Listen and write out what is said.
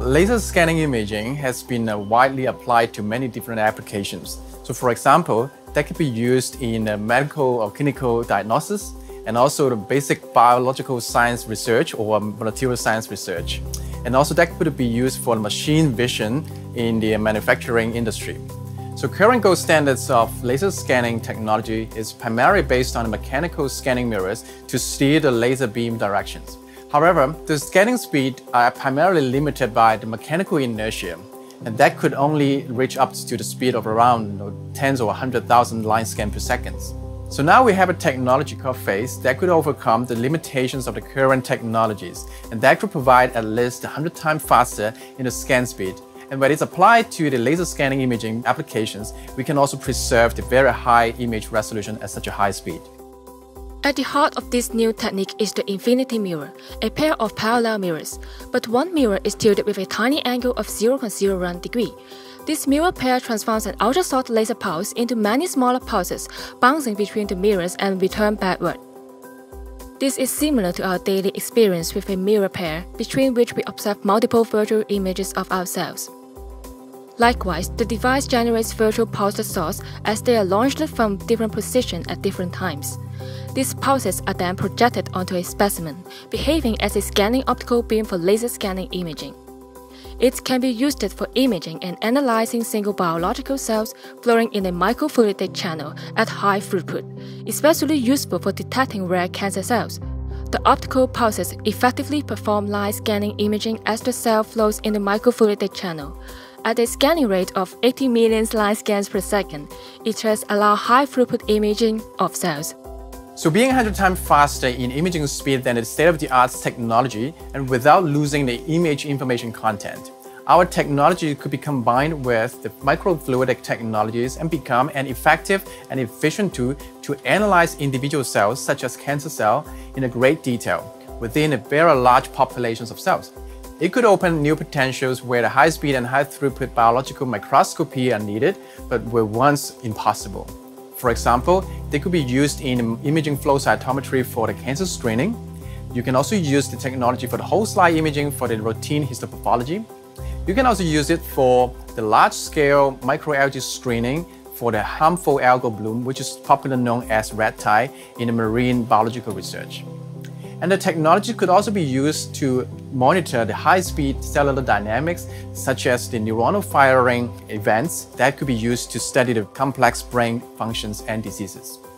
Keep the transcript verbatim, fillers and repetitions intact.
laser scanning imaging has been uh, widely applied to many different applications. So for example, that could be used in uh, medical or clinical diagnosis, and also the basic biological science research or material science research. And also that could be used for machine vision in the manufacturing industry. So current gold standards of laser scanning technology is primarily based on mechanical scanning mirrors to steer the laser beam directions. However, the scanning speed are primarily limited by the mechanical inertia, and that could only reach up to the speed of around you know, tens or one hundred thousand line scans per second. So now we have a technological phase that could overcome the limitations of the current technologies, and that could provide at least one hundred times faster in the scan speed. And when it's applied to the laser scanning imaging applications, we can also preserve the very high image resolution at such a high speed. At the heart of this new technique is the infinity mirror, a pair of parallel mirrors, but one mirror is tilted with a tiny angle of zero point zero one degree. This mirror pair transforms an ultra-short laser pulse into many smaller pulses, bouncing between the mirrors and return backward. This is similar to our daily experience with a mirror pair, between which we observe multiple virtual images of ourselves. Likewise, the device generates virtual pulsed sources as they are launched from different positions at different times. These pulses are then projected onto a specimen, behaving as a scanning optical beam for laser scanning imaging. It can be used for imaging and analyzing single biological cells flowing in a microfluidic channel at high throughput, especially useful for detecting rare cancer cells. The optical pulses effectively perform line scanning imaging as the cell flows in the microfluidic channel. At a scanning rate of eighty million line scans per second, it has allowed high throughput imaging of cells. So being one hundred times faster in imaging speed than the state-of-the-art technology and without losing the image information content, our technology could be combined with the microfluidic technologies and become an effective and efficient tool to analyze individual cells such as cancer cells in a great detail within a very large populations of cells. It could open new potentials where the high-speed and high-throughput biological microscopy are needed, but were once impossible. For example, they could be used in imaging flow cytometry for the cancer screening. You can also use the technology for the whole slide imaging for the routine histopathology. You can also use it for the large-scale microalgae screening for the harmful algal bloom, which is popularly known as red tide in the marine biological research. And the technology could also be used to monitor the high-speed cellular dynamics, such as the neuronal firing events that could be used to study the complex brain functions and diseases.